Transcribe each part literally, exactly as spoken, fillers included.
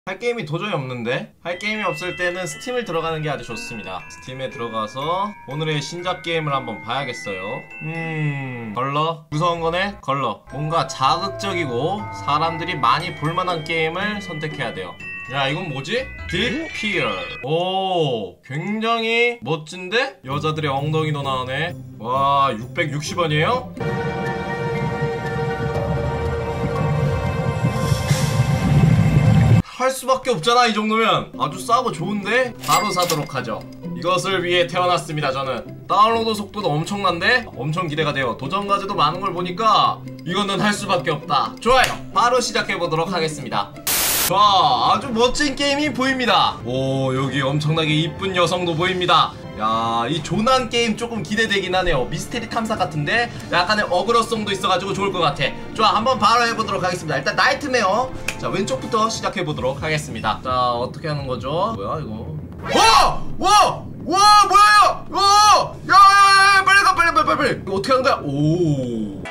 할 게임이 도저히 없는데? 할 게임이 없을 때는 스팀을 들어가는 게 아주 좋습니다. 스팀에 들어가서 오늘의 신작 게임을 한번 봐야겠어요. 음... 걸러? 무서운 거네? 걸러. 뭔가 자극적이고 사람들이 많이 볼만한 게임을 선택해야 돼요. 야, 이건 뭐지? 딥 피어. 오, 굉장히 멋진데? 여자들의 엉덩이도 나오네. 와, 육백육십 원이에요? 할 수밖에 없잖아. 이 정도면 아주 싸고 좋은데? 바로 사도록 하죠. 이것을 위해 태어났습니다. 저는 다운로드 속도도 엄청난데? 엄청 기대가 돼요. 도전 과제도 많은 걸 보니까 이거는 할 수밖에 없다. 좋아요, 바로 시작해보도록 하겠습니다. 자, 아주 멋진 게임이 보입니다. 오, 여기 엄청나게 이쁜 여성도 보입니다. 야, 이 조난 게임 조금 기대되긴 하네요. 미스테리 탐사 같은데 약간의 어그러성도 있어가지고 좋을 것 같아. 좋아, 한번 바로 해보도록 하겠습니다. 일단 나이트메어. 자, 왼쪽부터 시작해보도록 하겠습니다. 자, 어떻게 하는 거죠? 뭐야 이거? 와! 와! 와! 뭐야! 와! 야! 야! 야! 빨리 가! 빨리 빨리 빨리 빨리! 이거 어떻게 하는 거야? 오!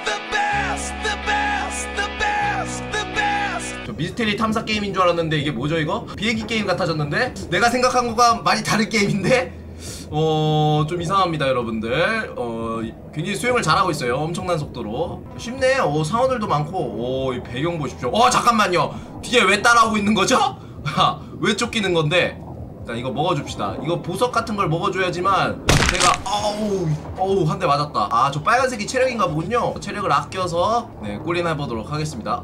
미스테리 탐사 게임인 줄 알았는데 이게 뭐죠 이거? 비행기 게임 같아졌는데? 내가 생각한 거가 많이 다른 게임인데? 어... 좀 이상합니다 여러분들. 어... 굉장히 수영을 잘하고 있어요. 엄청난 속도로. 쉽네. 어, 상어들도 많고. 오, 이 배경 보십시오. 어, 잠깐만요. 뒤에 왜 따라오고 있는 거죠? 왜 쫓기는 건데? 일단 이거 먹어줍시다. 이거 보석 같은 걸 먹어줘야지만 제가 어우 어우 한 대 맞았다. 아, 저 빨간색이 체력인가 보군요. 체력을 아껴서 네, 꼴이나 해보도록 하겠습니다.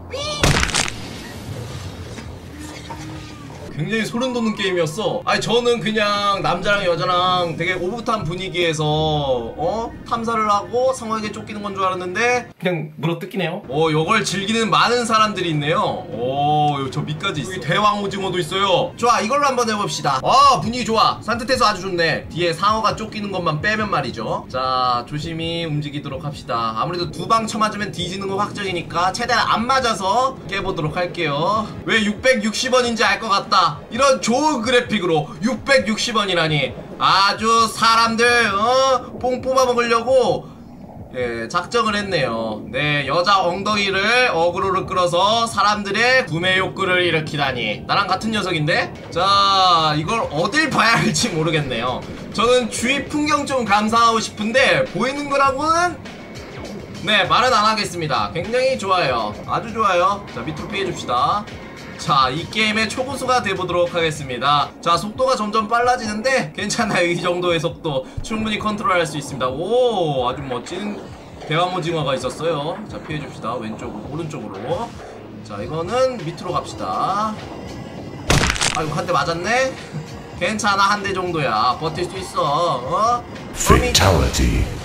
굉장히 소름 돋는 게임이었어. 아니, 저는 그냥 남자랑 여자랑 되게 오붓한 분위기에서 어? 탐사를 하고 상어에게 쫓기는 건 줄 알았는데 그냥 물어뜯기네요. 오, 요걸 즐기는 많은 사람들이 있네요. 오, 저 밑까지 있어. 여기 대왕 오징어도 있어요. 좋아, 이걸로 한번 해봅시다. 아, 분위기 좋아. 산뜻해서 아주 좋네. 뒤에 상어가 쫓기는 것만 빼면 말이죠. 자, 조심히 움직이도록 합시다. 아무래도 두 방 쳐맞으면 뒤지는 거 확정이니까 최대한 안 맞아서 깨보도록 할게요. 왜 육백육십 원인지 알 것 같다. 이런 좋은 그래픽으로 육백육십 원이라니 아주 사람들 어? 뽕 뽑아먹으려고 예, 작정을 했네요. 네, 여자 엉덩이를 어그로를 끌어서 사람들의 구매 욕구를 일으키다니. 나랑 같은 녀석인데? 자, 이걸 어딜 봐야 할지 모르겠네요. 저는 주위 풍경 좀 감상하고 싶은데 보이는 거라고는 네, 말은 안 하겠습니다. 굉장히 좋아요. 아주 좋아요. 자, 밑으로 피해줍시다. 자, 이 게임의 초고수가 돼보도록 하겠습니다. 자, 속도가 점점 빨라지는데 괜찮아요. 이 정도의 속도 충분히 컨트롤할 수 있습니다. 오, 아주 멋진 대왕오징어가 있었어요. 자, 피해줍시다. 왼쪽으로, 오른쪽으로. 자, 이거는 밑으로 갑시다. 아이고, 한 대 맞았네? 괜찮아, 한 대 정도야. 버틸 수 있어. 어? Fatality.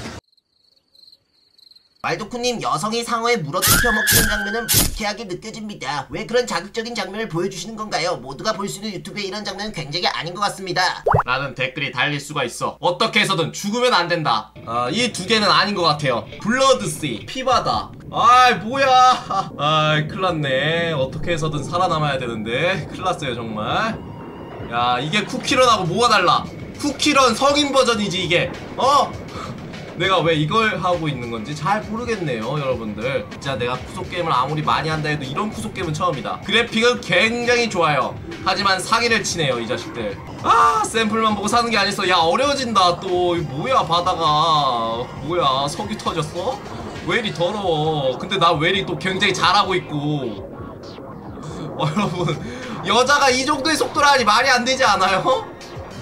말도쿠님, 여성이 상어에 물어뜯겨 먹히는 장면은 불쾌하게 느껴집니다. 왜 그런 자극적인 장면을 보여주시는 건가요? 모두가 볼 수 있는 유튜브에 이런 장면은 굉장히 아닌 것 같습니다. 라는 댓글이 달릴 수가 있어. 어떻게 해서든 죽으면 안 된다. 아, 이 두 개는 아닌 것 같아요. 블러드씨, 피바다. 아이, 뭐야. 아이, 큰일났네. 어떻게 해서든 살아남아야 되는데 큰일났어요 정말. 야, 이게 쿠키런하고 뭐가 달라. 쿠키런 성인 버전이지 이게. 어? 내가 왜 이걸 하고 있는 건지 잘 모르겠네요 여러분들. 진짜 내가 구속게임을 아무리 많이 한다 해도 이런 구속게임은 처음이다. 그래픽은 굉장히 좋아요. 하지만 사기를 치네요 이 자식들. 아, 샘플만 보고 사는 게 아니었어. 야, 어려워진다 또. 뭐야, 바다가 뭐야, 석유 터졌어? 왜 이리 더러워. 근데 나 왜 이리 또 굉장히 잘하고 있고. 어, 여러분, 여자가 이 정도의 속도라니 말이 안 되지 않아요?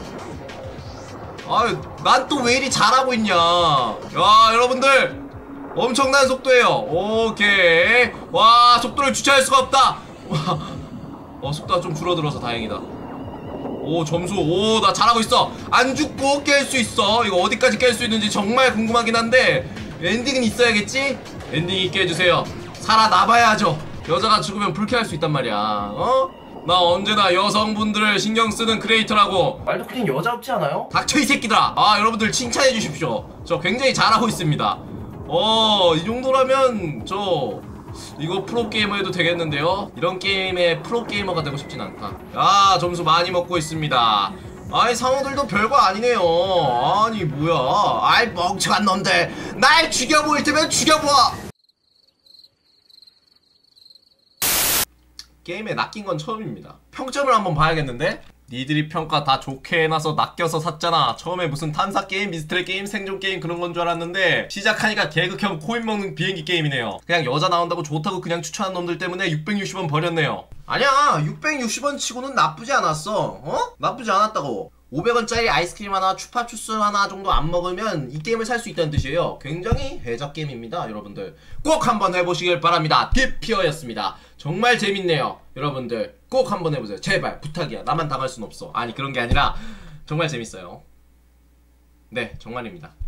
아유, 난 또 왜 이리 잘하고 있냐. 야, 여러분들 엄청난 속도예요. 오케이. 와, 속도를 주체할 수가 없다. 와, 어, 속도가 좀 줄어들어서 다행이다. 오, 점수. 오, 나 잘하고 있어. 안 죽고 깰 수 있어. 이거 어디까지 깰 수 있는지 정말 궁금하긴 한데 엔딩은 있어야겠지? 엔딩 있게 해주세요. 살아남아야죠. 여자가 죽으면 불쾌할 수 있단 말이야. 어? 나 언제나 여성분들을 신경쓰는 크리에이터라고. 말도쿠님 여자 없지 않아요? 닥쳐 이 새끼들아. 아, 여러분들 칭찬해 주십시오. 저 굉장히 잘하고 있습니다. 어, 이 정도라면 저 이거 프로게이머 해도 되겠는데요? 이런 게임의 프로게이머가 되고 싶진 않다. 야, 점수 많이 먹고 있습니다. 아이, 상어들도 별거 아니네요. 아니 뭐야. 아이, 멍청한 놈들. 날 죽여보일 테면 죽여보아. 게임에 낚인 건 처음입니다. 평점을 한번 봐야겠는데? 니들이 평가 다 좋게 해놔서 낚여서 샀잖아. 처음에 무슨 탐사 게임, 미스터리 게임, 생존 게임 그런 건 줄 알았는데 시작하니까 개극형 코인 먹는 비행기 게임이네요. 그냥 여자 나온다고 좋다고 그냥 추천한 놈들 때문에 육백육십 원 버렸네요. 아니야, 육백육십 원 치고는 나쁘지 않았어. 어? 나쁘지 않았다고. 오백 원짜리 아이스크림 하나, 추파추스 하나 정도 안 먹으면 이 게임을 살 수 있다는 뜻이에요. 굉장히 해작 게임입니다, 여러분들. 꼭 한번 해보시길 바랍니다. 딥피어였습니다. 정말 재밌네요, 여러분들. 꼭 한번 해보세요. 제발 부탁이야. 나만 당할 순 없어. 아니, 그런 게 아니라 정말 재밌어요. 네, 정말입니다.